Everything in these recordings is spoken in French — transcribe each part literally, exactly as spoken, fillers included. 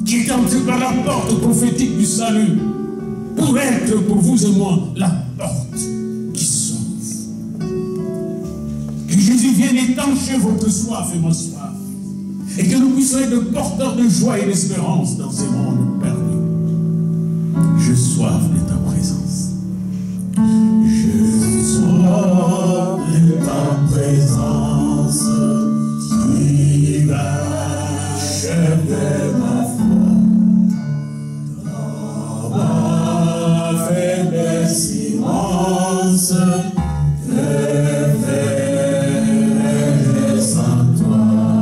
qui est entré par la porte prophétique du salut, pour être pour vous et moi la porte qui sauve. Que Jésus vienne étancher votre soif et ma soif, et que nous puissions être porteurs de joie et d'espérance dans ces mondes perdus. Je soif de ta présence. Je soif de ta présence qui va achever ma foi. Dans ma faiblesse immense, que ferais-je sans toi?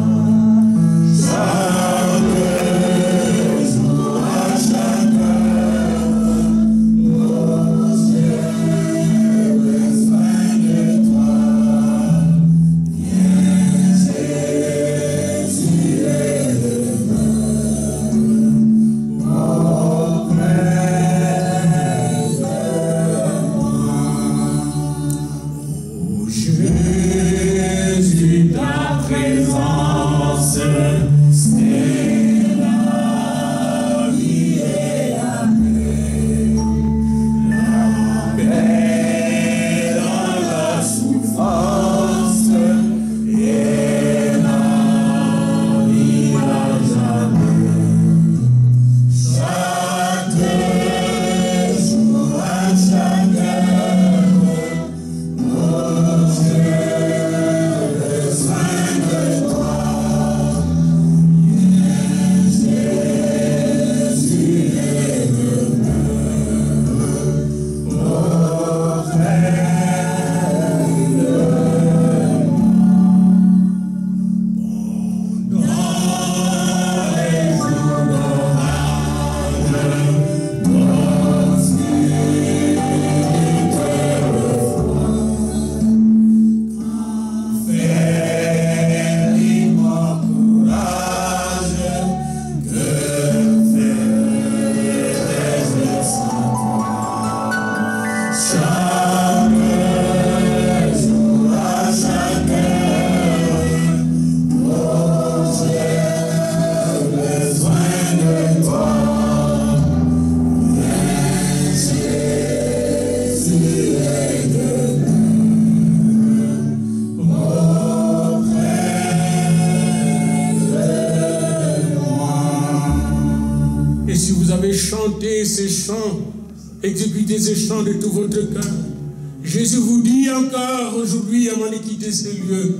Chantez ces chants, exécutez ces chants de tout votre cœur. Jésus vous dit encore aujourd'hui, avant de quitter ces lieux,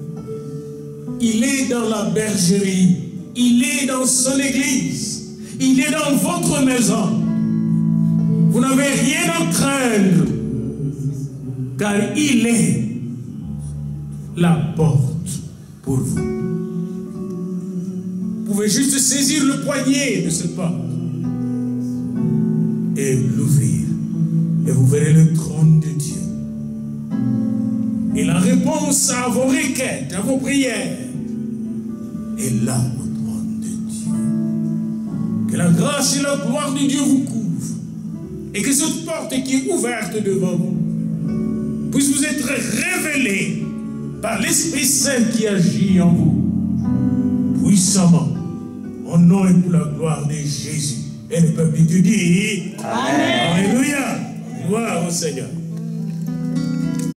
il est dans la bergerie, il est dans son église, il est dans votre maison. Vous n'avez rien à craindre, car il est la porte pour vous. Vous pouvez juste saisir le poignet de cette porte et l'ouvrir, et vous verrez le trône de Dieu. Et la réponse à vos requêtes, à vos prières, est là au trône de Dieu. Que la grâce et la gloire de Dieu vous couvrent, et que cette porte qui est ouverte devant vous puisse vous être révélée par l'Esprit Saint qui agit en vous, puissamment, au nom et pour la gloire de Jésus. Et le peuple de Dieu dit Amen. Alléluia. Gloire au Seigneur.